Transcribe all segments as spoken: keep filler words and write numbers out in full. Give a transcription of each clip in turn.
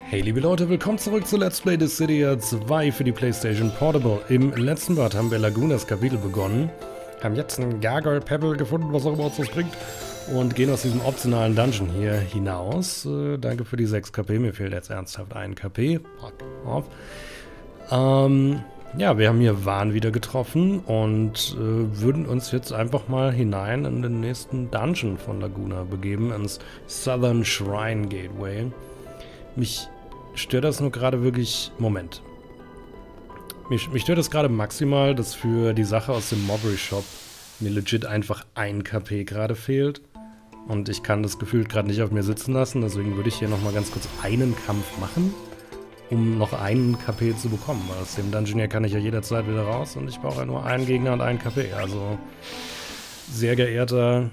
Hey liebe Leute, willkommen zurück zu Let's Play Dissidia zwei für die PlayStation Portable. Im letzten Part haben wir Lagunas Kapitel begonnen, haben jetzt einen Gargoyle Pebble gefunden, was auch immer uns das bringt, und gehen aus diesem optionalen Dungeon hier hinaus. Äh, danke für die sechs K P, mir fehlt jetzt ernsthaft ein K P. Fuck off. Ähm, ja, wir haben hier Wahn wieder getroffen und äh, würden uns jetzt einfach mal hinein in den nächsten Dungeon von Laguna begeben, ins Southern Shrine Gateway. Mich stört das nur gerade wirklich... Moment. Mich, mich stört das gerade maximal, dass für die Sache aus dem Mobbery Shop mir legit einfach ein K P gerade fehlt. Und ich kann das gefühlt gerade nicht auf mir sitzen lassen. Deswegen würde ich hier nochmal ganz kurz einen Kampf machen, um noch einen K P zu bekommen. Weil aus dem Dungeon hier kann ich ja jederzeit wieder raus und ich brauche ja nur einen Gegner und einen K P. Also, sehr geehrter,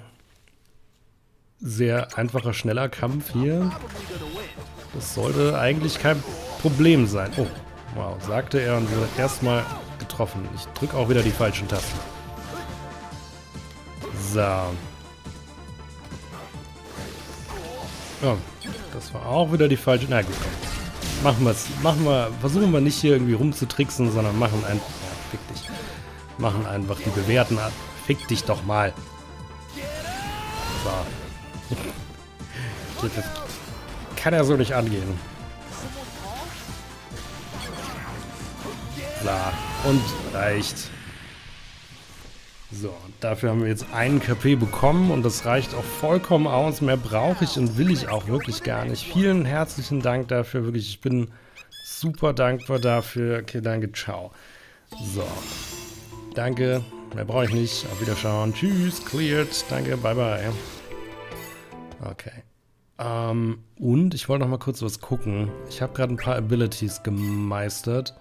sehr einfacher, schneller Kampf hier. Das sollte eigentlich kein Problem sein. Oh, wow, sagte er und wurde erstmal getroffen. Ich drücke auch wieder die falschen Tasten. So. Oh, das war auch wieder die falsche... Na gut, komm. Machen wir es. Machen wir, versuchen wir nicht hier irgendwie rumzutricksen, sondern machen einfach... Ja, fick dich. Machen einfach die bewährten ab. Fick dich doch mal. So. Das kann ja so nicht angehen. Klar. Und reicht. So, dafür haben wir jetzt einen K P bekommen und das reicht auch vollkommen aus. Mehr brauche ich und will ich auch wirklich gar nicht. Vielen herzlichen Dank dafür. Wirklich, ich bin super dankbar dafür. Okay, danke, ciao. So. Danke. Mehr brauche ich nicht. Auf Wiederschauen. Tschüss. Cleared. Danke. Bye, bye. Okay. Ähm, und ich wollte noch mal kurz was gucken. Ich habe gerade ein paar Abilities gemeistert.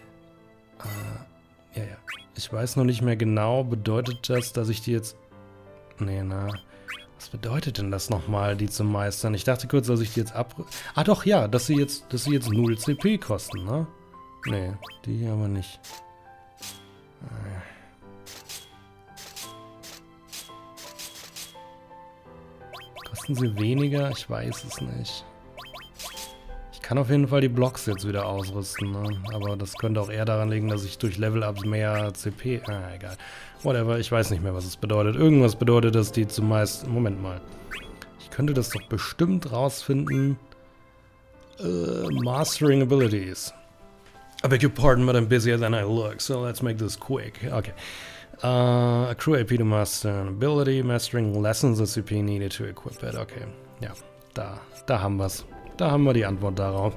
Äh, ja, ja. Ich weiß noch nicht mehr genau, bedeutet das, dass ich die jetzt... Nee, na... Was bedeutet denn das nochmal, die zu meistern? Ich dachte kurz, dass ich die jetzt ab... Ah doch, ja, dass sie jetzt, dass sie jetzt null C P kosten, ne? Nee, die hier aber nicht. Äh. Kosten sie weniger? Ich weiß es nicht. Ich kann auf jeden Fall die Blocks jetzt wieder ausrüsten, ne? Aber das könnte auch eher daran liegen, dass ich durch Level-Ups mehr C P... Ah, egal. Whatever, ich weiß nicht mehr, was es bedeutet. Irgendwas bedeutet, dass die zumeist... Moment mal. Ich könnte das doch bestimmt rausfinden. Uh, Mastering Abilities. I beg your pardon, but I'm busier than I look, so let's make this quick. Okay. Uh, accrue A P to master an ability. Mastering lessens the C P needed to equip it. Okay. Ja, da, da haben wir's. Da haben wir die Antwort darauf.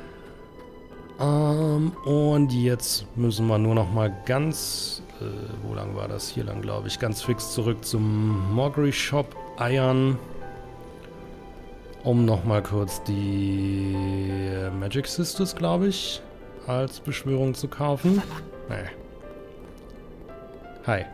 Um, und jetzt müssen wir nur noch mal ganz... Äh, wo lang war das? Hier lang, glaube ich. Ganz fix zurück zum Mobbery Shop eiern. Um noch mal kurz die Magic Sisters, glaube ich, als Beschwörung zu kaufen. Nee. Hi.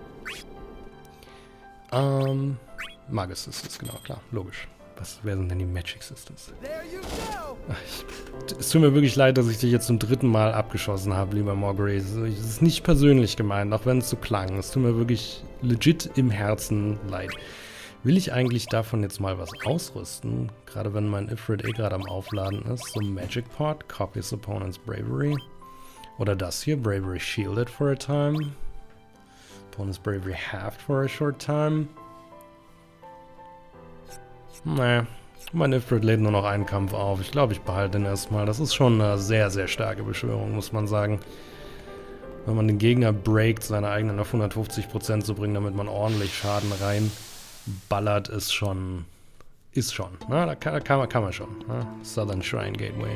Ähm, Magus Sisters, genau, klar, logisch. Was, wer sind denn die Magic Sisters? Ach, ich, es tut mir wirklich leid, dass ich dich jetzt zum dritten Mal abgeschossen habe, lieber Mobbery. Es ist nicht persönlich gemeint, auch wenn es so klang. Es tut mir wirklich legit im Herzen leid. Will ich eigentlich davon jetzt mal was ausrüsten? Gerade wenn mein Ifrit eh gerade am Aufladen ist. So Magic Pot, Copies Opponent's Bravery. Oder das hier, Bravery Shielded for a time. Opponent's Bravery halved for a short time. Naja, mein Ifrit lädt nur noch einen Kampf auf. Ich glaube, ich behalte den erstmal. Das ist schon eine sehr, sehr starke Beschwörung, muss man sagen. Wenn man den Gegner breakt, seine eigenen auf hundertfünfzig Prozent zu bringen, damit man ordentlich Schaden reinballert, ist schon... Ist schon. Na, da kann, kann, man, kann man schon. Na? Southern Shrine Gateway.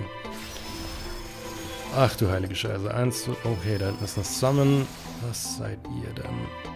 Ach du heilige Scheiße. Eins, okay, da hinten ist eine Summon. Was seid ihr denn?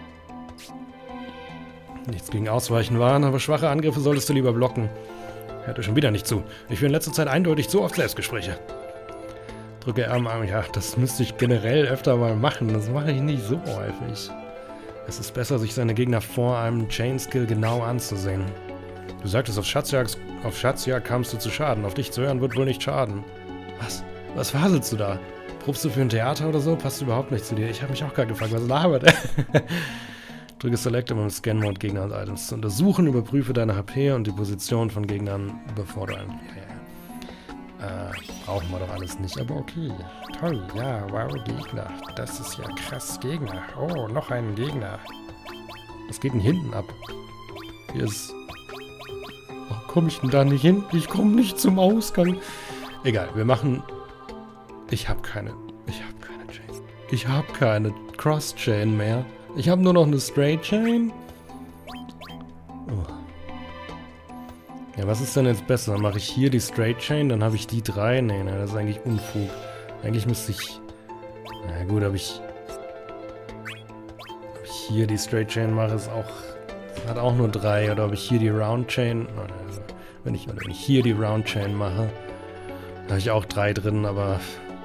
Nichts gegen Ausweichen waren, aber schwache Angriffe solltest du lieber blocken. Hört euch schon wieder nicht zu. Ich führe in letzter Zeit eindeutig zu oft Selbstgespräche. Drücke R am Arm. Ja, das müsste ich generell öfter mal machen. Das mache ich nicht so häufig. Es ist besser, sich seine Gegner vor einem Chain-Skill genau anzusehen. Du sagtest, auf Schatzjagd, auf Schatzjagd kamst du zu Schaden. Auf dich zu hören wird wohl nicht schaden. Was? Was faselst du da? Probst du für ein Theater oder so? Passt überhaupt nicht zu dir. Ich habe mich auch gerade gefragt, was labert er? Drücke Select, um im Scan-Mode Gegner und Items zu untersuchen. Überprüfe deine H P und die Position von Gegnern, bevor du ein... Ja, ja. Äh, brauchen wir doch alles nicht, aber okay. Toll, ja, wow, Gegner. Das ist ja krass, Gegner. Oh, noch ein Gegner. Was geht denn hinten ab? Hier ist... Oh, komme ich denn da nicht hin? Ich komme nicht zum Ausgang. Egal, wir machen... Ich habe keine... Ich habe keine Chain. Ich habe keine Cross-Chain mehr. Ich habe nur noch eine Straight-Chain. Oh. Ja, was ist denn jetzt besser? Mache ich hier die Straight Chain, dann habe ich die drei? Nee, nee, das ist eigentlich Unfug. Eigentlich müsste ich... Na gut, ob ich... Ob ich hier die Straight Chain mache, ist auch... Hat auch nur drei. Oder ob ich hier die Round Chain... Oder wenn ich, oder wenn ich hier die Round Chain mache, da habe ich auch drei drin, aber...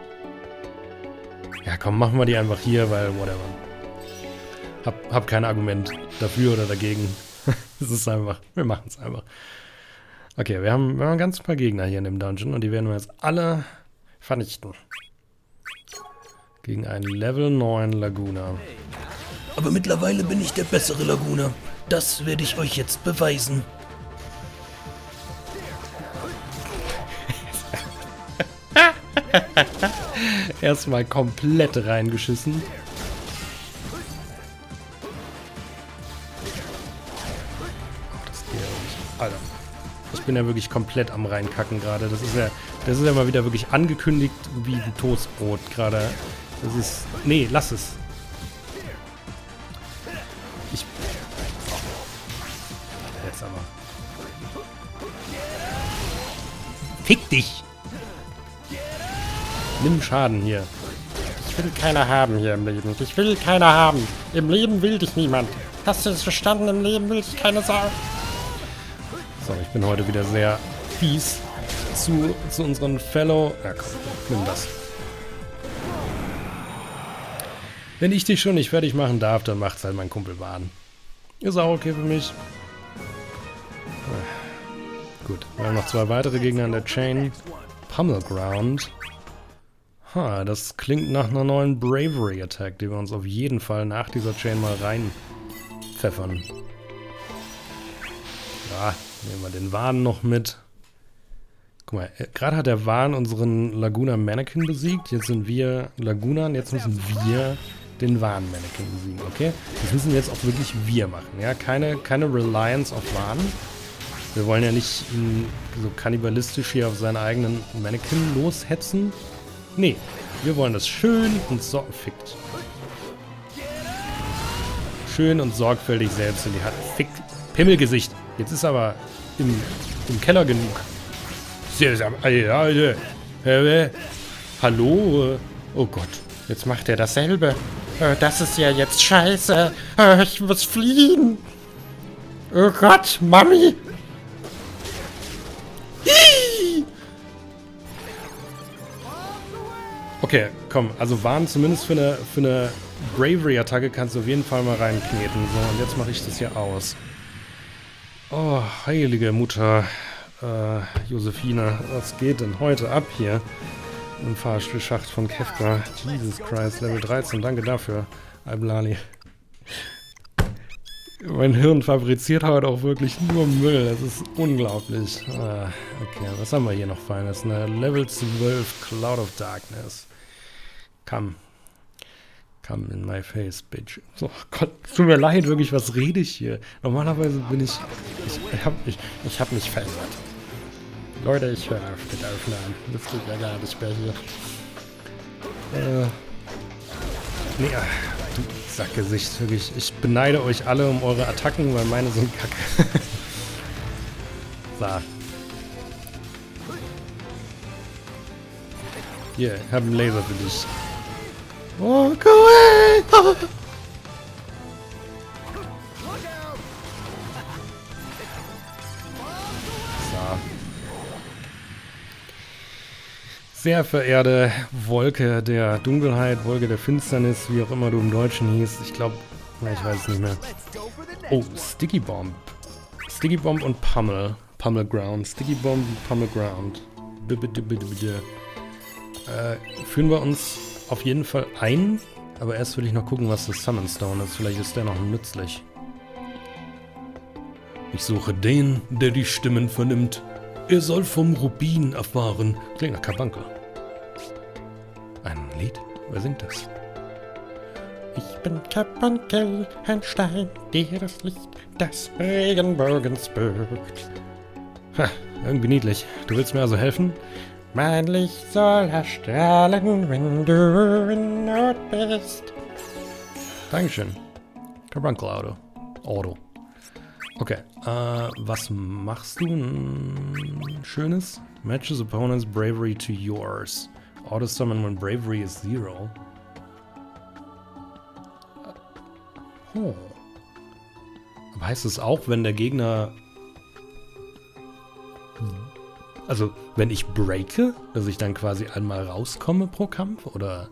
Ja, komm, machen wir die einfach hier, weil whatever. Hab, hab kein Argument dafür oder dagegen. Es ist einfach... Wir machen es einfach. Okay, wir haben, wir haben ganz paar Gegner hier in dem Dungeon und die werden wir jetzt alle vernichten. Gegen einen Level neun Laguna. Aber mittlerweile bin ich der bessere Laguna. Das werde ich euch jetzt beweisen. Erstmal komplett reingeschissen. Oh, das geht ja nicht. Alter. Ich bin ja wirklich komplett am reinkacken gerade. Das ist ja, das ist ja mal wieder wirklich angekündigt wie ein Toastbrot gerade. Das ist... Nee, lass es. Ich... Jetzt aber. Fick dich! Nimm Schaden hier. Ich will keiner haben hier im Leben. Ich will keiner haben. Im Leben will dich niemand. Hast du das verstanden? Im Leben will dich keine Sau. So, ich bin heute wieder sehr fies zu, zu unseren Fellow... Ja, komm, nimm das. Wenn ich dich schon nicht fertig machen darf, dann macht's halt mein Kumpel Wahn. Ist auch okay für mich. Gut, wir haben noch zwei weitere Gegner an der Chain. Pummel Ground. Ha, das klingt nach einer neuen Bravery Attack, die wir uns auf jeden Fall nach dieser Chain mal reinpfeffern. Ja, nehmen wir den Wahn noch mit. Guck mal, gerade hat der Wahn unseren Laguna Mannequin besiegt. Jetzt sind wir Laguna und jetzt müssen wir den Wahn Mannequin besiegen, okay? Das müssen jetzt auch wirklich wir machen, ja? Keine, keine Reliance auf Wahn. Wir wollen ja nicht ihn so kannibalistisch hier auf seinen eigenen Mannequin loshetzen. Nee, wir wollen das schön und sorgfältig. Schön und sorgfältig selbst in die Hand. Fick, Pimmelgesicht. Jetzt ist aber im, im Keller genug. Hallo? Oh Gott, jetzt macht er dasselbe. Das ist ja jetzt scheiße. Ich muss fliehen. Oh Gott, Mami. Okay, komm, also Wahn zumindest für eine, für eine Bravery-Attacke kannst du auf jeden Fall mal reinkneten. So, und jetzt mache ich das hier aus. Oh, heilige Mutter, äh, Josephine, was geht denn heute ab hier im Fahrstuhlschacht von Kefka? Jesus Christ, Level dreizehn, danke dafür, Alblali. Mein Hirn fabriziert heute auch wirklich nur Müll, das ist unglaublich. Ah, okay, was haben wir hier noch Feines? Eine Level zwölf Cloud of Darkness. Come. Come in my face, bitch. So, Gott, tut mir leid, wirklich, was rede ich hier? Normalerweise bin ich... Ich, ich hab, ich, ich hab mich verändert. Leute, ich höre auf mit Aufnahmen. Das geht ja gar nicht mehr hier. Äh... Nee, du Sackgesicht, wirklich. Ich beneide euch alle um eure Attacken, weil meine sind kacke. So. Hier, ich hab einen Laser für dich. Oh, go away! Oh. So. Sehr verehrte Wolke der Dunkelheit, Wolke der Finsternis, wie auch immer du im Deutschen hieß. Ich glaube, ich weiß es nicht mehr. Oh, Sticky Bomb. Sticky Bomb und Pummel. Pummel Ground. Sticky Bomb und Pummel Ground. Bitte, bitte, bitte, bitte. Äh, führen wir uns auf jeden Fall ein, aber erst will ich noch gucken, was das Summon Stone ist. Vielleicht ist der noch nützlich. Ich suche den, der die Stimmen vernimmt. Er soll vom Rubin erfahren. Klingt nach Carbuncle. Ein Lied? Wer singt das? Ich bin Carbuncle, ein Stein, der das Licht des Regenbogens birgt. Ha, irgendwie niedlich. Du willst mir also helfen? Mein Licht soll erstrahlen, wenn du in Not bist. Dankeschön. Carbuncle Auto. Auto. Okay, äh, was machst du? Ein schönes? Matches opponent's bravery to yours. Auto summon when bravery is zero. Oh. Aber heißt es auch, wenn der Gegner... Also, wenn ich breake, dass ich dann quasi einmal rauskomme pro Kampf, oder?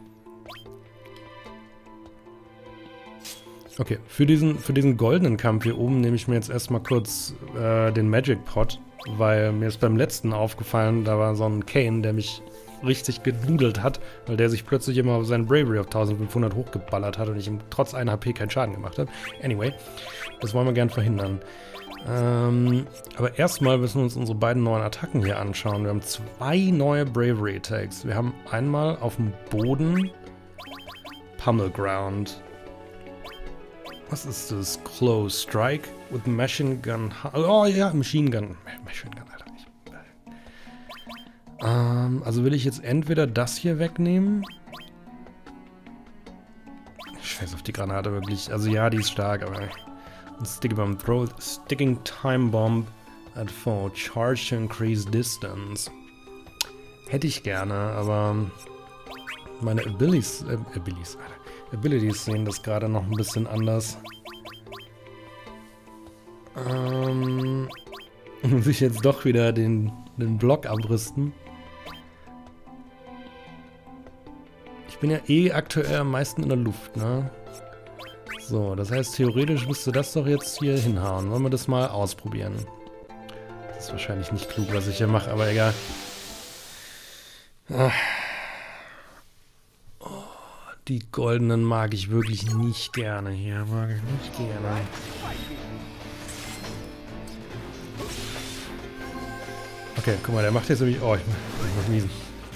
Okay, für diesen, für diesen goldenen Kampf hier oben nehme ich mir jetzt erstmal kurz äh, den Magic Pot, weil mir ist beim letzten aufgefallen, da war so ein Kane, der mich richtig genudelt hat, weil der sich plötzlich immer auf seinen Bravery auf eintausendfünfhundert hochgeballert hat und ich ihm trotz einer H P keinen Schaden gemacht habe. Anyway, das wollen wir gern verhindern. Ähm, aber erstmal müssen wir uns unsere beiden neuen Attacken hier anschauen. Wir haben zwei neue Bravery Attacks. Wir haben einmal auf dem Boden Pummel Ground. Was ist das? Close Strike with Machine Gun. Oh ja, Machine Gun. Machine Gun, Alter. Ich, ähm, also will ich jetzt entweder das hier wegnehmen. Scheiß auf die Granate wirklich. Also ja, die ist stark, aber... Sticky Bomb. Throw Sticking Time Bomb at foe. Charge to increase distance. Hätte ich gerne, aber... Meine Abilities... Äh, Abilities, Alter. Abilities sehen das gerade noch ein bisschen anders. Ähm, muss ich jetzt doch wieder den, den Block abrüsten. Ich bin ja eh aktuell am meisten in der Luft, ne? So, das heißt, theoretisch müsste das doch jetzt hier hinhauen. Wollen wir das mal ausprobieren? Das ist wahrscheinlich nicht klug, was ich hier mache, aber egal. Ah. Die goldenen mag ich wirklich nicht gerne hier. Mag ich nicht gerne. Okay, guck mal, der macht jetzt nämlich... Oh, ich muss niesen.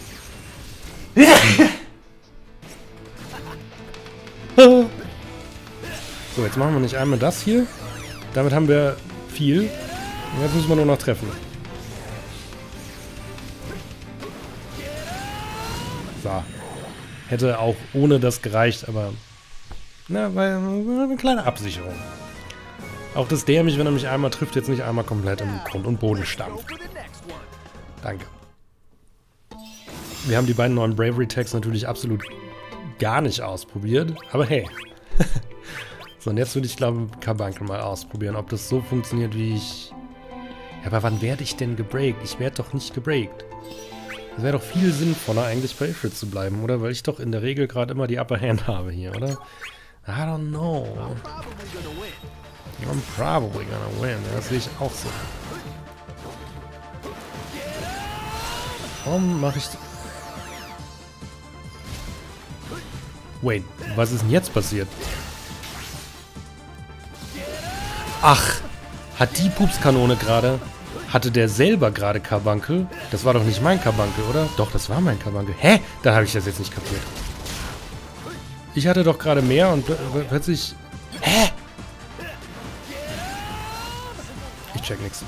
So, jetzt machen wir nicht einmal das hier. Damit haben wir viel. Und jetzt müssen wir nur noch treffen. So. Hätte auch ohne das gereicht, aber... Na, weil eine kleine Absicherung. Auch dass der mich, wenn er mich einmal trifft, jetzt nicht einmal komplett im Grund und Boden stampft. Danke. Wir haben die beiden neuen Bravery Tags natürlich absolut gar nicht ausprobiert, aber hey. So, und jetzt würde ich, glaube ich, Carbuncle mal ausprobieren, ob das so funktioniert, wie ich... Ja, aber wann werde ich denn gebreakt? Ich werde doch nicht gebreakt. Das wäre doch viel sinnvoller, eigentlich bei Ifrit zu bleiben, oder? Weil ich doch in der Regel gerade immer die Upper Hand habe hier, oder? I don't know. I'm probably gonna win. Das sehe ich auch so. Warum mache ich... Wait, was ist denn jetzt passiert? Ach, hat die Pupskanone gerade... Hatte der selber gerade Carbuncle? Das war doch nicht mein Carbuncle, oder? Doch, das war mein Carbuncle. Hä? Dann habe ich das jetzt nicht kapiert. Ich hatte doch gerade mehr und plötzlich... Hä? Ich check nichts.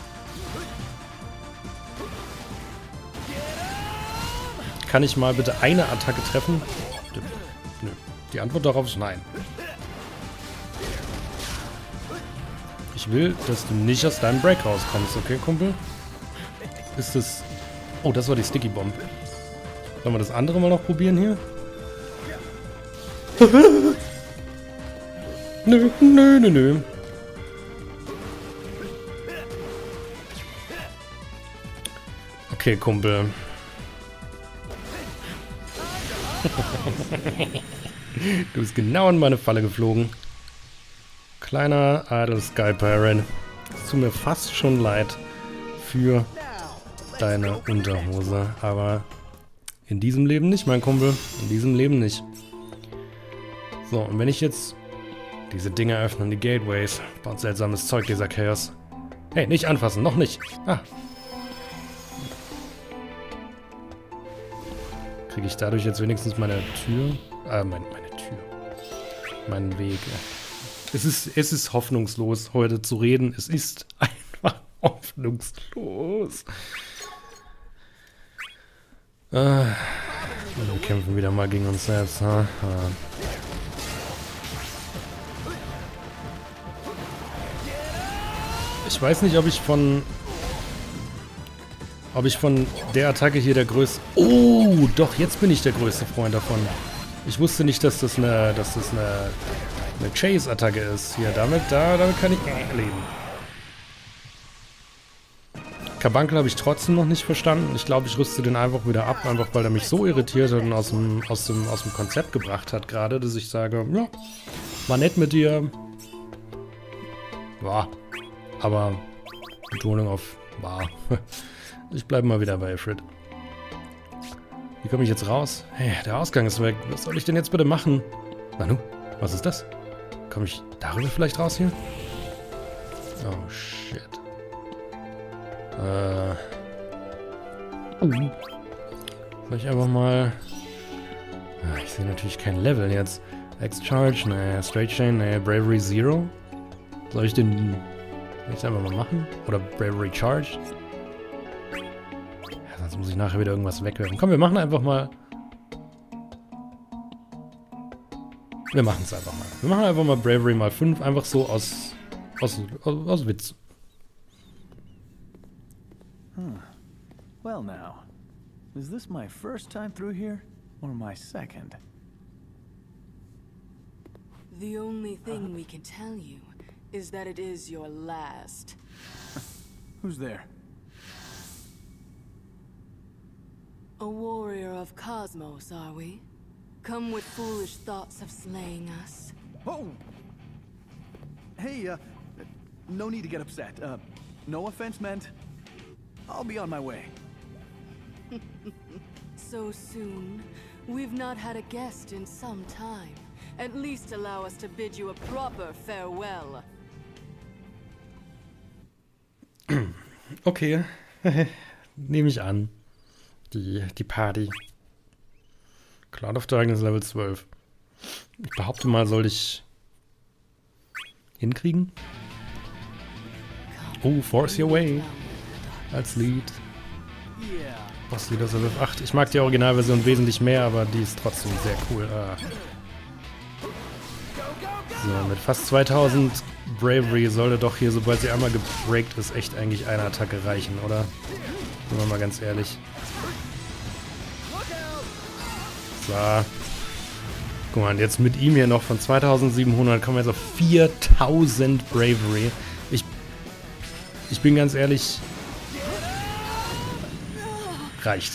Kann ich mal bitte eine Attacke treffen? Nö. Die Antwort darauf ist nein. Ich will, dass du nicht aus deinem Break rauskommst, okay, Kumpel? Ist das... Oh, das war die Sticky Bomb. Sollen wir das andere mal noch probieren hier? Nö, nö, nö, nö. Okay, Kumpel. Du bist genau in meine Falle geflogen. Kleiner Idle Sky Pirate. Es tut mir fast schon leid für deine Unterhose. Aber in diesem Leben nicht, mein Kumpel. In diesem Leben nicht. So, und wenn ich jetzt diese Dinge öffne, die Gateways, baut seltsames Zeug, dieser Chaos. Hey, nicht anfassen, noch nicht. Ah. Kriege ich dadurch jetzt wenigstens meine Tür? Äh, mein, meine Tür. Meinen Weg. Es ist, es ist hoffnungslos, heute zu reden. Es ist einfach hoffnungslos. Äh, wir kämpfen wieder mal gegen uns selbst. Ha? Ja. Ich weiß nicht, ob ich von... Ob ich von der Attacke hier der größte... Oh, doch, jetzt bin ich der größte Freund davon. Ich wusste nicht, dass das eine, dass das eine, eine Chase-Attacke ist. Hier, damit, da, damit kann ich äh, leben. Carbuncle habe ich trotzdem noch nicht verstanden. Ich glaube, ich rüste den einfach wieder ab, einfach weil er mich so irritiert hat und aus dem, aus dem, aus dem Konzept gebracht hat gerade, dass ich sage, ja, war nett mit dir. War. Aber Betonung auf war. Ich bleibe mal wieder bei Ifrit. Wie komme ich jetzt raus? Hey, der Ausgang ist weg. Was soll ich denn jetzt bitte machen? Nanu, was ist das? Komme ich darüber vielleicht raus hier? Oh, shit. Äh. Soll ich einfach mal... Ich sehe natürlich kein Level jetzt. X-Charge, ne, Straight Chain, ne, Bravery Zero. Soll ich den... Soll ich das einfach mal machen? Oder Bravery Charge? Ja, sonst muss ich nachher wieder irgendwas wegwerfen. Komm, wir machen einfach mal... Wir machen es einfach mal. Wir machen einfach mal Bravery mal fünf, einfach so aus... aus, aus, aus Witz. Huh. Well now, is this my first time through here, or my second? The only thing we can tell you is that it is your last. Who's there? A warrior of Cosmos, are we? Come with foolish thoughts of slaying us. Oh! Hey, uh, no need to get upset. Uh, no offense meant. I'll be on my way. So soon? We've not had a guest in some time. At least allow us to bid you a proper farewell. Okay. Nehme ich an. Die, die Party. Cloud of Darkness Level zwölf. Ich behaupte mal, soll ich hinkriegen? Oh, Force Your Way. Als Lied. Bosslied aus Level acht. Ich mag die Originalversion wesentlich mehr, aber die ist trotzdem sehr cool. Ah. So, mit fast zweitausend Bravery sollte doch hier, sobald sie einmal gebreakt ist, echt eigentlich eine Attacke reichen, oder? Sind wir mal ganz ehrlich. So. Guck mal, jetzt mit ihm hier noch von zweitausendsiebenhundert kommen wir jetzt auf viertausend Bravery. Ich, ich bin ganz ehrlich... Reicht.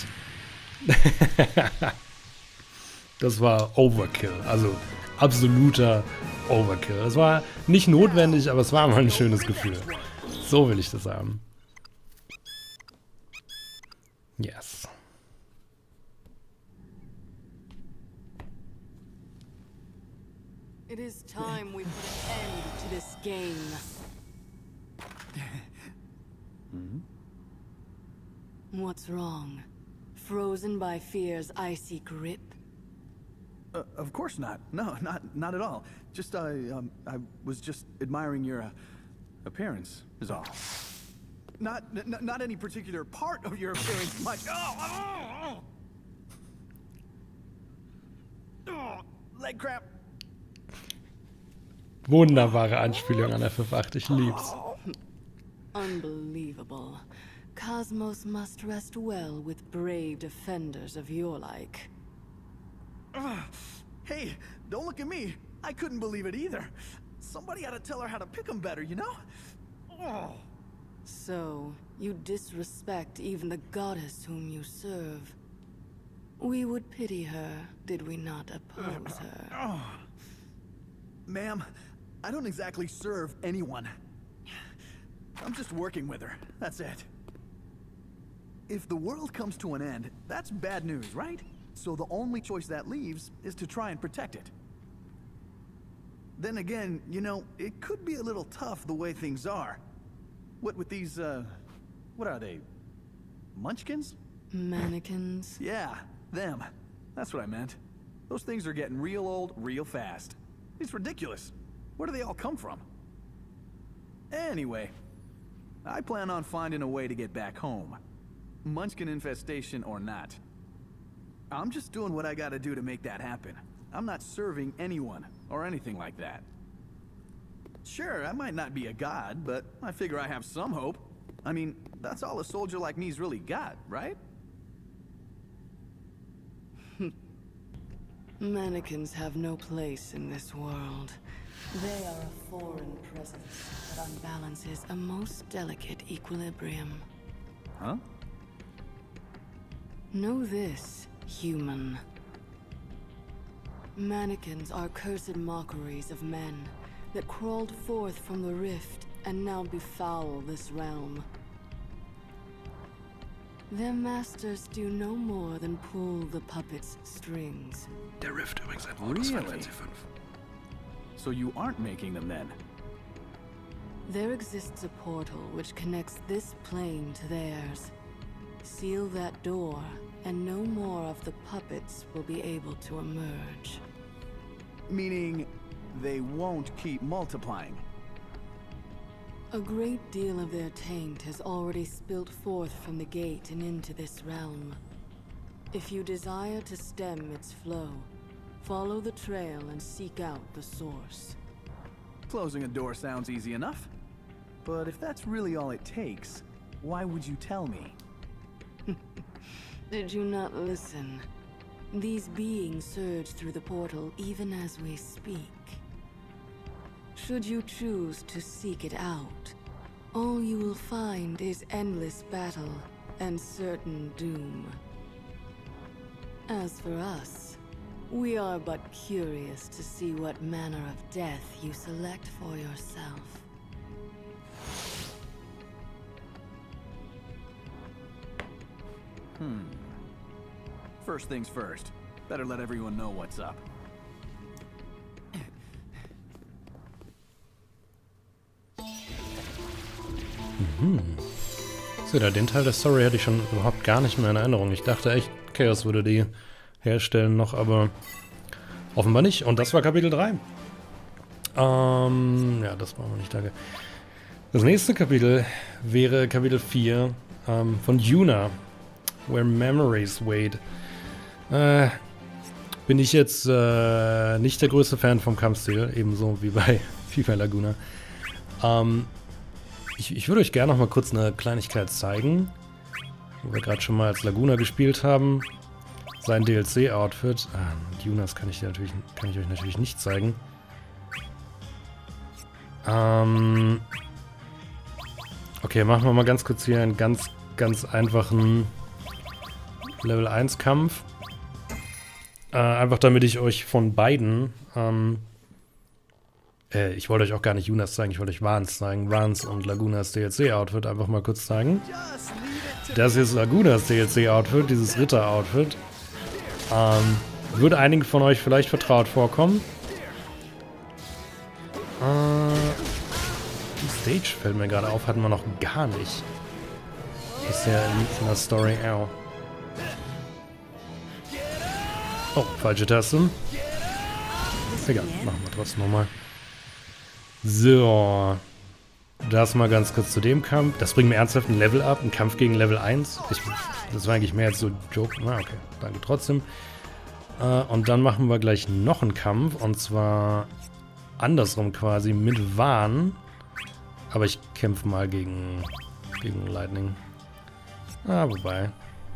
Das war Overkill. Also absoluter Overkill. Es war nicht notwendig, aber es war mal ein schönes Gefühl. So will ich das haben. Yes. It is time we put an end to this game. Mm-hmm. What's wrong? Frozen by fear's icy grip? Uh, of course not. No, not not at all. Just I um I was just admiring your uh, appearance is all. Not n not any particular part of your appearance much. Oh, oh, oh. Oh, leg cramp. Wunderbare Anspielung an F F acht. Ich lieb's. Unbelievable. Cosmos must rest well with brave defenders of your like. Uh, hey, don't look at me. I couldn't believe it either. Somebody had to tell her how to pick them better, you know? Oh. So, you disrespect even the goddess whom you serve. We would pity her, did we not oppose her? Oh. Ma'am, I don't exactly serve anyone. I'm just working with her, that's it. If the world comes to an end, that's bad news, right? So the only choice that leaves is to try and protect it. Then again, you know, it could be a little tough the way things are. What with these, uh, what are they? Munchkins? Mannequins? Yeah, them. That's what I meant. Those things are getting real old real fast. It's ridiculous. Where do they all come from? Anyway, I plan on finding a way to get back home. Munchkin infestation or not. I'm just doing what I gotta do to make that happen. I'm not serving anyone or anything like that. Sure, I might not be a god, but I figure I have some hope. I mean, that's all a soldier like me's really got, right? Mannequins have no place in this world. They are a foreign presence that unbalances a most delicate equilibrium. Huh? Know this, human. Mannequins are cursed mockeries of men that crawled forth from the rift and now befoul this realm. Their masters do no more than pull the puppets' strings. Der Rift übrigens ein Really? Final Fantasy fünf. So you aren't making them then? There exists a portal which connects this plane to theirs. Seal that door, and no more of the puppets will be able to emerge. Meaning, they won't keep multiplying. A great deal of their taint has already spilt forth from the gate and into this realm. If you desire to stem its flow, follow the trail and seek out the source. Closing a door sounds easy enough. But if that's really all it takes, why would you tell me? Did you not listen? These beings surge through the portal even as we speak. Should you choose to seek it out, all you will find is endless battle and certain doom. As for us, we are but curious to see what manner of death you select for yourself. Hmm. First things first. Better let everyone know what's up. Mhm. So, da den Teil der Story hatte ich schon überhaupt gar nicht mehr in Erinnerung. Ich dachte echt, Chaos würde die herstellen noch, aber offenbar nicht. Und das war Kapitel drei. Ähm, ja, das brauchen wir nicht, danke. Das nächste Kapitel wäre Kapitel vier ähm, von Yuna, Where Memories Wait. Äh, bin ich jetzt äh, nicht der größte Fan vom Kampfstil, ebenso wie bei FIFA Laguna. Ähm, ich, ich würde euch gerne noch mal kurz eine Kleinigkeit zeigen, wo wir gerade schon mal als Laguna gespielt haben. Sein D L C-Outfit. Ah, Yunas kann ich, natürlich, kann ich euch natürlich nicht zeigen. Ähm, okay, machen wir mal ganz kurz hier einen ganz, ganz einfachen Level eins Kampf. Äh, einfach damit ich euch von beiden, ähm, äh, ich wollte euch auch gar nicht Yunas zeigen, ich wollte euch Vance zeigen. Vance und Lagunas D L C-Outfit einfach mal kurz zeigen. Das hier ist Lagunas D L C-Outfit, dieses Ritter-Outfit. Ähm, würde einigen von euch vielleicht vertraut vorkommen. Äh, die Stage fällt mir gerade auf, hatten wir noch gar nicht. Bisher in, in der Story. Ow. Oh, falsche Taste. Egal, machen wir trotzdem nochmal. So. Das mal ganz kurz zu dem Kampf. Das bringt mir ernsthaft ein Level up, ein Kampf gegen Level eins. Ich, das war eigentlich mehr als so Joke. Na, okay, danke trotzdem. Äh, und dann machen wir gleich noch einen Kampf. Und zwar andersrum quasi mit Wahn. Aber ich kämpfe mal gegen, gegen Lightning. Ah, wobei.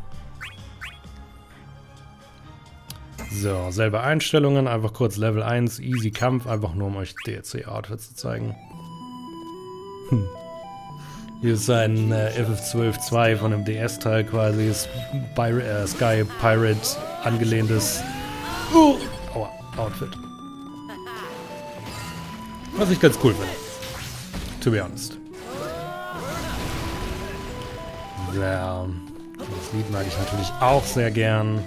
So, selbe Einstellungen, einfach kurz Level eins, easy Kampf, einfach nur um euch D L C-Outfit zu zeigen. Hm. Hier ist ein äh, F F zwölf Punkt zwei von dem D S-Teil quasi, ist Pir äh, Sky Pirate angelehntes uh, aua, Outfit. Was ich ganz cool finde. To be honest. Ja, das Lied mag ich natürlich auch sehr gern.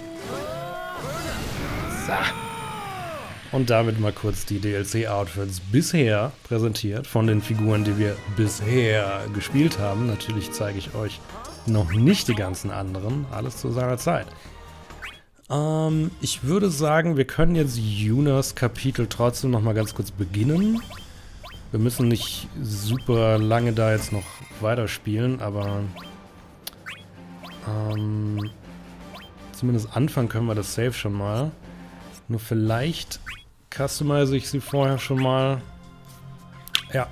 So. Und damit mal kurz die D L C-Outfits bisher präsentiert von den Figuren, die wir bisher gespielt haben. Natürlich zeige ich euch noch nicht die ganzen anderen, alles zu seiner Zeit. Ähm, ich würde sagen, wir können jetzt Yunas Kapitel trotzdem nochmal ganz kurz beginnen. Wir müssen nicht super lange da jetzt noch weiterspielen, aber ähm, zumindest anfangen können wir das Save schon mal. Nur vielleicht customize ich sie vorher schon mal. Ja.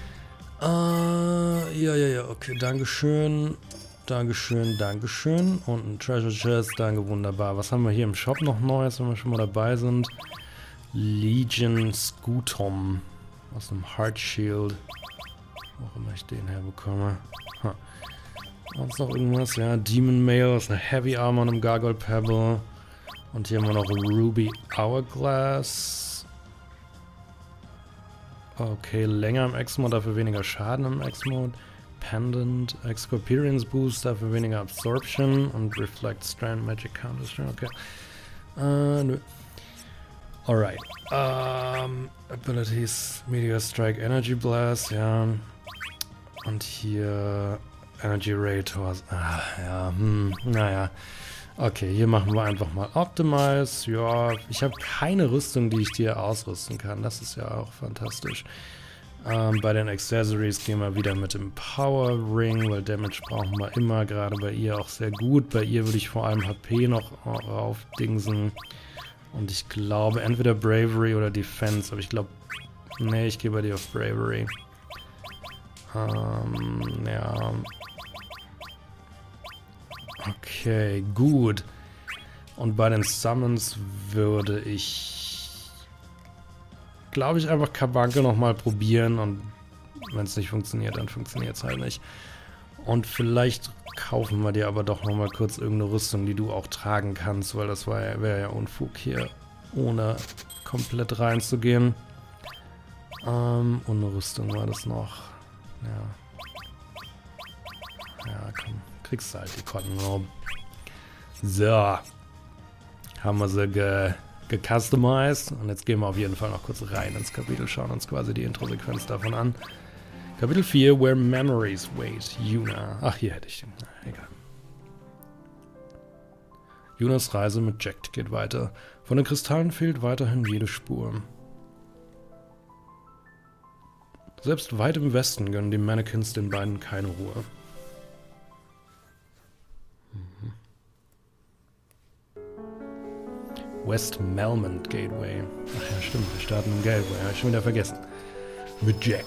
Äh, ja, ja, ja, okay, Dankeschön. Dankeschön, Dankeschön. Und ein Treasure Chest, danke, wunderbar. Was haben wir hier im Shop noch Neues, wenn wir schon mal dabei sind? Legion Scutum. Aus einem Heart Shield. Wo auch immer ich den herbekomme. Ha. Sonst noch irgendwas? Ja, Demon Mail ist eine Heavy Armor und einem Gargoyle Pebble. Und hier haben wir noch Ruby Hourglass. Okay, länger im X-Mode, dafür weniger Schaden im X-Mode. Pendant, Experience Boost, dafür weniger Absorption. Und Reflect Strand Magic Counter Strand, okay. Äh, nö. Alright. Ähm, Abilities, Meteor Strike, Energy Blast, ja. Und hier Energy Ray Tors. Ah, ja, hm, naja. Okay, hier machen wir einfach mal Optimize. Ja, ich habe keine Rüstung, die ich dir ausrüsten kann. Das ist ja auch fantastisch. Ähm, bei den Accessories gehen wir wieder mit dem Power Ring, weil Damage brauchen wir immer, gerade bei ihr auch sehr gut. Bei ihr würde ich vor allem H P noch raufdingsen. Und ich glaube, entweder Bravery oder Defense, aber ich glaube, nee, ich gehe bei dir auf Bravery. Ähm, ja. Okay, gut. Und bei den Summons würde ich, glaube ich, einfach Kabanke nochmal probieren und wenn es nicht funktioniert, dann funktioniert es halt nicht. Und vielleicht kaufen wir dir aber doch nochmal kurz irgendeine Rüstung, die du auch tragen kannst, weil das wäre wär ja Unfug hier, ohne komplett reinzugehen. Ähm, und eine Rüstung war das noch. Ja. Ja, komm. Kriegst du halt die Cotton. So. Haben wir sie ge gecustomized. Und jetzt gehen wir auf jeden Fall noch kurz rein ins Kapitel. Schauen uns quasi die Intro-Sequenz davon an. Kapitel vier, Where Memories Wait. Yuna. Ach, hier hätte ich den. Na, egal. Yunas Reise mit Jack geht weiter. Von den Kristallen fehlt weiterhin jede Spur. Selbst weit im Westen gönnen die Mannequins den beiden keine Ruhe. Mhm. West Melmond Gateway. Ach ja, stimmt, wir starten im Gateway. Habe ich schon wieder vergessen. Mit Jack.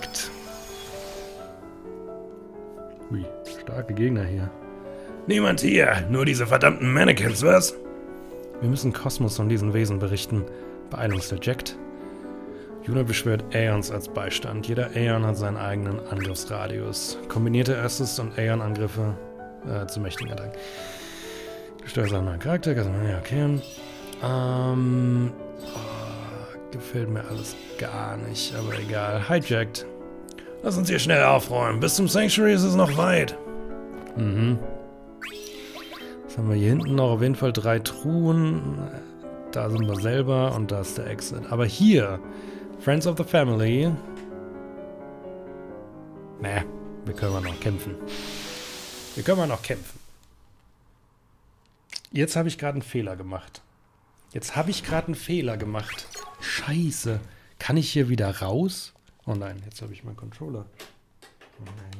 Ui, starke Gegner hier. Niemand hier, nur diese verdammten Mannequins, was? Wir müssen Kosmos von diesen Wesen berichten. Beeilungsreject. Yuna beschwört Aeons als Beistand. Jeder Aeon hat seinen eigenen Angriffsradius. Kombinierte Assist und Aeon-Angriffe äh, zu mächtigen Attacken. Du steuerst einen neuen Charakter. Ja, okay. Ähm, oh, gefällt mir alles gar nicht, aber egal. Hijacked. Lass uns hier schnell aufräumen. Bis zum Sanctuary ist es noch weit. Mhm. Was haben wir hier hinten noch? Auf jeden Fall drei Truhen. Da sind wir selber und da ist der Exit. Aber hier, Friends of the Family. Ne, wir können mal noch kämpfen. Wir können mal noch kämpfen. Jetzt habe ich gerade einen Fehler gemacht. Jetzt habe ich gerade einen Fehler gemacht. Scheiße. Kann ich hier wieder raus? Oh nein, jetzt habe ich meinen Controller. Oh nein.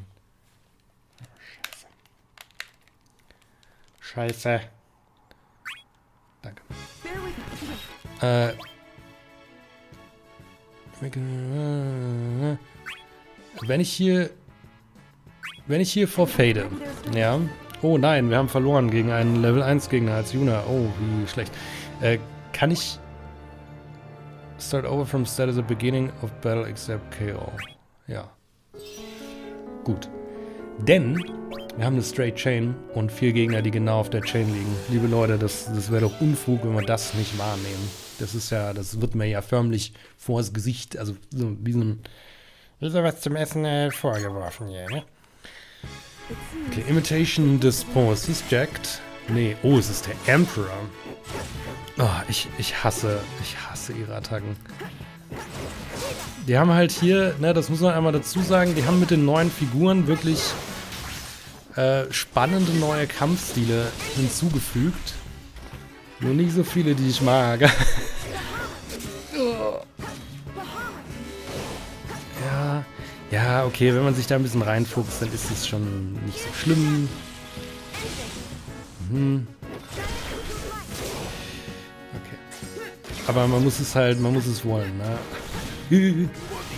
Scheiße. Scheiße. Danke. Äh. Wenn ich hier... Wenn ich hier vorfade, ja. Oh nein, wir haben verloren gegen einen Level eins Gegner als Yuna. Oh, wie schlecht. Äh, kann ich... Start over from status at the beginning of battle except K O. Ja. Gut. Denn wir haben eine Straight Chain und vier Gegner, die genau auf der Chain liegen. Liebe Leute, das, das wäre doch Unfug, wenn wir das nicht wahrnehmen. Das ist ja, das wird mir ja förmlich vors Gesicht, also so wie so ein... Wie so was zum Essen äh, vorgeworfen hier, ne? Okay, Imitation Disposed. Ist jacked. Nee, oh, es ist der Emperor. Oh, ich, ich hasse, ich hasse ihre Attacken. Die haben halt hier, ne, das muss man einmal dazu sagen, die haben mit den neuen Figuren wirklich äh, spannende neue Kampfstile hinzugefügt. Nur nicht so viele, die ich mag. Ja, ja, okay, wenn man sich da ein bisschen reinfuchst, dann ist es schon nicht so schlimm. Mhm. Okay. Aber man muss es halt, man muss es wollen, ne?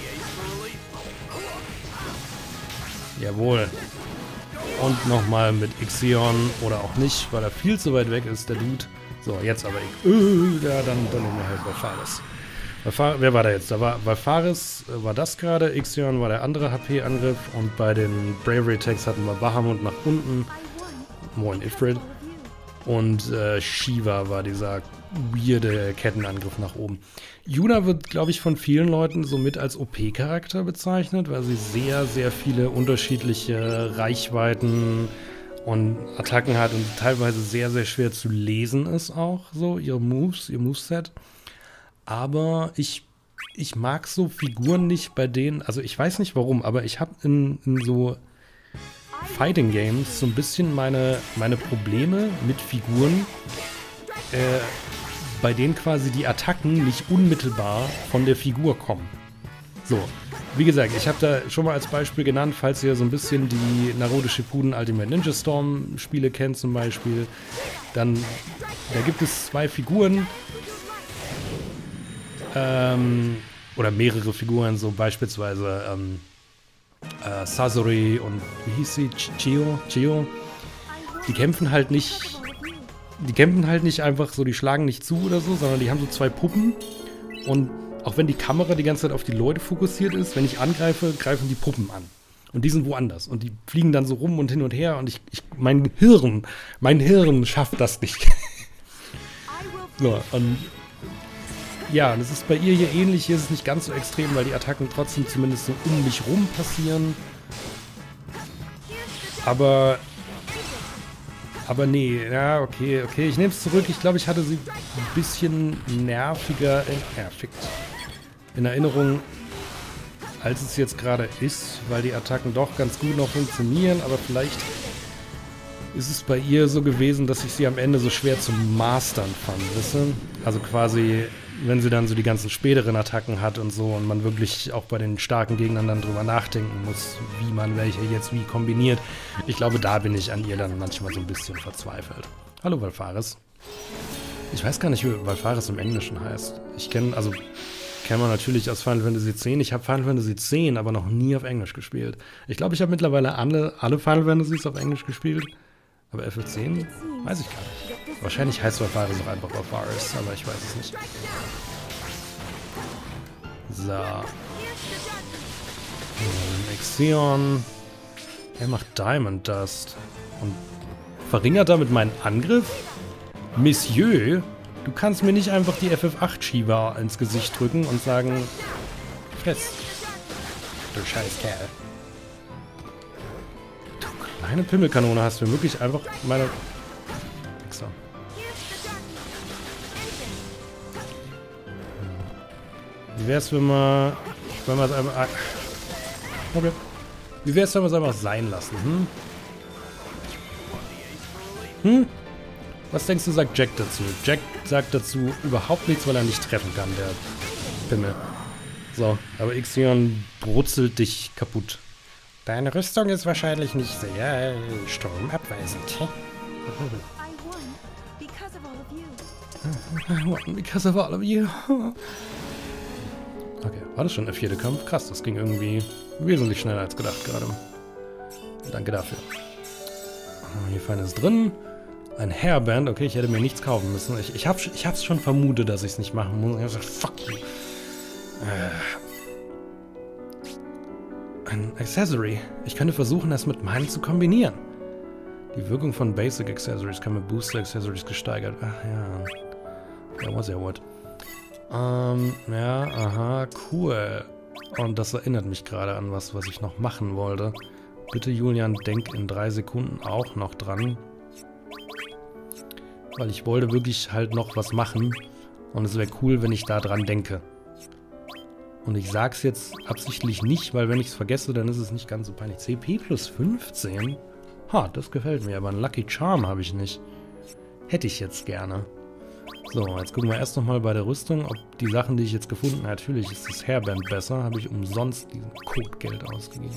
Jawohl. Und nochmal mit Ixion oder auch nicht, weil er viel zu weit weg ist, der Dude. So, jetzt aber ich. Äh, ja, dann, dann nehmen wir halt Valfaris. Valfaris. Wer war da jetzt? Da war Valfaris, war das gerade, Ixion war der andere H P-Angriff und bei den Bravery-Tags hatten wir Bahamut nach unten. Moin Ifrit. Und äh, Shiva war dieser weirde Kettenangriff nach oben. Yuna wird, glaube ich, von vielen Leuten somit als O P-Charakter bezeichnet, weil sie sehr, sehr viele unterschiedliche Reichweiten und Attacken hat und teilweise sehr, sehr schwer zu lesen ist auch so, ihre Moves, ihr Moveset. Aber ich, ich mag so Figuren nicht, bei denen, also ich weiß nicht warum, aber ich habe in, in so Fighting Games so ein bisschen meine, meine Probleme mit Figuren, äh, bei denen quasi die Attacken nicht unmittelbar von der Figur kommen. So, wie gesagt, ich habe da schon mal als Beispiel genannt, falls ihr so ein bisschen die Naruto Shippuden Ultimate Ninja Storm Spiele kennt zum Beispiel, dann, da gibt es zwei Figuren, ähm, oder mehrere Figuren, so beispielsweise, ähm, äh, Sasori und, wie hieß sie, Chio, Chio, die kämpfen halt nicht, die kämpfen halt nicht einfach so, die schlagen nicht zu oder so, sondern die haben so zwei Puppen und auch wenn die Kamera die ganze Zeit auf die Leute fokussiert ist, wenn ich angreife, greifen die Puppen an. Und die sind woanders. Und die fliegen dann so rum und hin und her. Und ich, ich mein Hirn, mein Hirn schafft das nicht. So, und ja, und es ist bei ihr hier ähnlich. Hier ist es nicht ganz so extrem, weil die Attacken trotzdem zumindest so um mich rum passieren. Aber, aber nee, ja, okay, okay, ich nehme es zurück. Ich glaube, ich hatte sie ein bisschen nerviger, in, nervigt, in Erinnerung, als es jetzt gerade ist, weil die Attacken doch ganz gut noch funktionieren, aber vielleicht ist es bei ihr so gewesen, dass ich sie am Ende so schwer zu mastern fand, wisst ihr? Also quasi, wenn sie dann so die ganzen späteren Attacken hat und so und man wirklich auch bei den starken Gegnern dann drüber nachdenken muss, wie man welche jetzt wie kombiniert. Ich glaube, da bin ich an ihr dann manchmal so ein bisschen verzweifelt. Hallo Valfaris. Ich weiß gar nicht, wie Valfaris im Englischen heißt. Ich kenne, also kennt man natürlich aus Final Fantasy X. Ich habe Final Fantasy X, aber noch nie auf Englisch gespielt. Ich glaube, ich habe mittlerweile alle, alle Final Fantasies auf Englisch gespielt. Aber F F zehn? Weiß ich gar nicht. Wahrscheinlich heißt Valfaris auch einfach Valfaris, aber ich weiß es nicht. So. Ixion. Er macht Diamond Dust. Und verringert damit meinen Angriff? Monsieur, du kannst mir nicht einfach die F F acht Shiva ins Gesicht drücken und sagen, fress. Du scheiß Kerl. Eine Pimmelkanone hast du wirklich einfach meine... So. Wie wär's, wenn wir... Wenn wir es einfach... Okay. Wie wär's, wenn wir es einfach sein lassen, hm? Hm? Was denkst du, sagt Jack dazu? Jack sagt dazu überhaupt nichts, weil er nicht treffen kann, der Pimmel. So, aber Ixion brutzelt dich kaputt. Deine Rüstung ist wahrscheinlich nicht sehr stromabweisend. I won because of all of you. Okay, war das schon der vierte Kampf? Krass, das ging irgendwie wesentlich schneller als gedacht gerade. Danke dafür. Hier fein ist drin. Ein Hairband. Okay, ich hätte mir nichts kaufen müssen. Ich, ich, hab, ich hab's schon vermutet, dass ich es nicht machen muss. Ich hab gesagt, fuck you. Äh. Ein Accessory. Ich könnte versuchen, es mit meinen zu kombinieren. Die Wirkung von Basic Accessories kann mit Booster Accessories gesteigert. Ach ja. That was ja what. Ähm, ja, aha, cool. Und das erinnert mich gerade an was, was ich noch machen wollte. Bitte, Julian, denk in drei Sekunden auch noch dran. Weil ich wollte wirklich halt noch was machen. Und es wäre cool, wenn ich da dran denke. Und ich sag's jetzt absichtlich nicht, weil wenn ich es vergesse, dann ist es nicht ganz so peinlich. C P plus fünfzehn? Ha, das gefällt mir, aber einen Lucky Charm habe ich nicht. Hätte ich jetzt gerne. So, jetzt gucken wir erst nochmal bei der Rüstung, ob die Sachen, die ich jetzt gefunden habe, natürlich ist das Hairband besser, habe ich umsonst diesen Codegeld ausgegeben.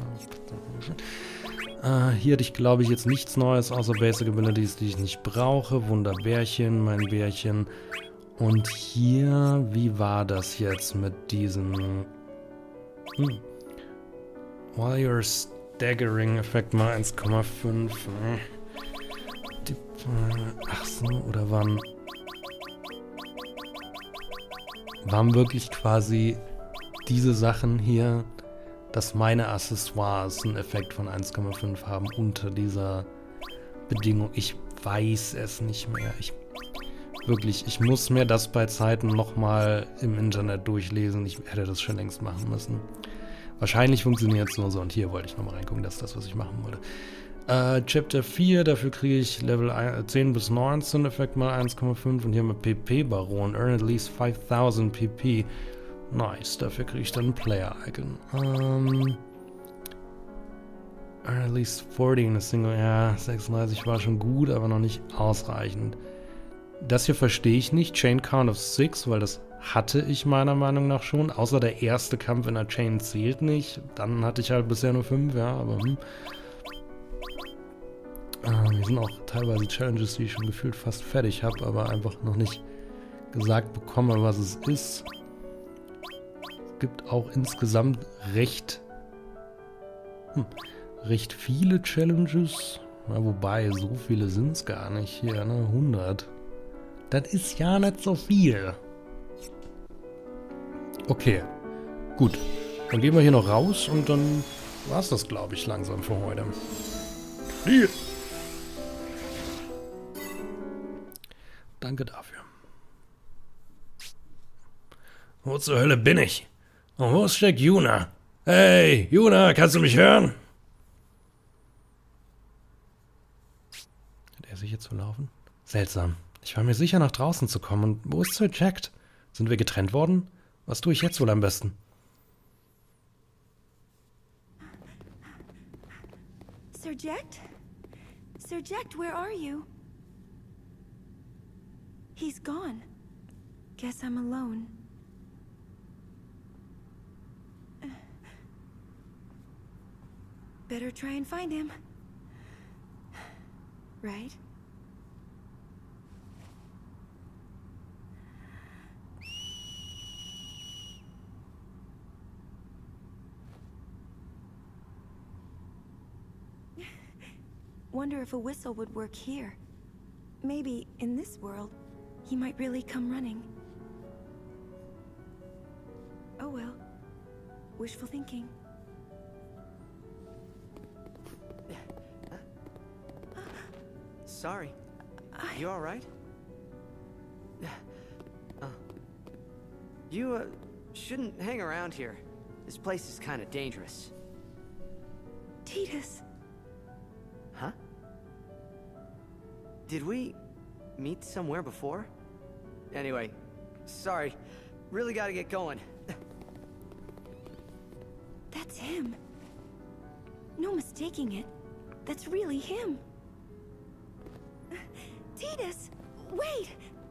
Äh, hier hatte ich, glaube ich, jetzt nichts Neues, außer Basic Abilities, die ich nicht brauche. Wunderbärchen, mein Bärchen. Und hier, wie war das jetzt mit diesem... Hm. While you're staggering, Effekt mal eins Komma fünf. Die, ach so, oder waren... Waren wirklich quasi diese Sachen hier, dass meine Accessoires einen Effekt von eins Komma fünf haben unter dieser Bedingung. Ich weiß es nicht mehr. Ich wirklich, ich muss mir das bei Zeiten nochmal im Internet durchlesen. Ich hätte das schon längst machen müssen. Wahrscheinlich funktioniert es nur so. Und hier wollte ich nochmal reingucken, das ist das, was ich machen wollte. Äh, Chapter vier, dafür kriege ich Level zehn bis neunzehn, Effekt mal eins Komma fünf. Und hier haben wir P P-Baron. Earn at least fünftausend P P. Nice, dafür kriege ich dann ein Player-Icon. Ähm... Earn at least vierzig in a single... Ja, sechsunddreißig war schon gut, aber noch nicht ausreichend. Das hier verstehe ich nicht. Chain Count of six, weil das hatte ich meiner Meinung nach schon. Außer der erste Kampf in der Chain zählt nicht. Dann hatte ich halt bisher nur fünf, ja, aber... Hm. Äh, hier sind auch teilweise Challenges, die ich schon gefühlt fast fertig habe, aber einfach noch nicht gesagt bekomme, was es ist. Es gibt auch insgesamt recht, hm, recht viele Challenges. Ja, wobei, so viele sind es gar nicht hier, ne? hundert. Das ist ja nicht so viel. Okay, gut. Dann gehen wir hier noch raus und dann war es das, glaube ich, langsam für heute. Hier. Danke dafür. Wo zur Hölle bin ich? Und wo steckt Yuna? Hey, Yuna, kannst du mich hören? Hat er sicher zu laufen? Seltsam. Ich war mir sicher, nach draußen zu kommen. Und wo ist Sir Jack? Sind wir getrennt worden? Was tue ich jetzt wohl am besten? Sir Jack? Sir Jack, where are you? He's gone. Guess I'm alone. Better try and find him. Right? Wonder if a whistle would work here. Maybe in this world, he might really come running. Oh well. Wishful thinking. Sorry. I... You alright? Uh, you, uh, shouldn't hang around here. This place is kinda dangerous. Tidus. Huh? Did we meet somewhere before? Anyway, sorry. Really gotta get going. That's him. No mistaking it. That's really him. Tidus, wait!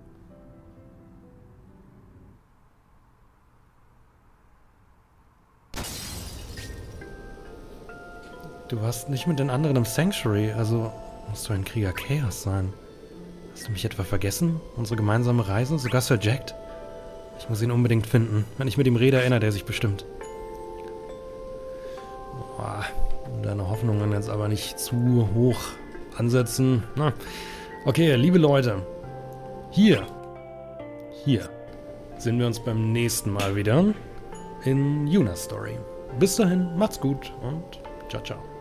Du warst nicht mit den anderen im Sanctuary, also musst du ein Krieger Chaos sein. Hast du mich etwa vergessen? Unsere gemeinsame Reise? Sogar Sir Jack? Ich muss ihn unbedingt finden. Wenn ich mit ihm rede, erinnert er sich bestimmt. Boah, deine Hoffnungen jetzt aber nicht zu hoch ansetzen. Na. Okay, liebe Leute. Hier. Hier. Sehen wir uns beim nächsten Mal wieder in Yuna's Story. Bis dahin, macht's gut und ciao, ciao.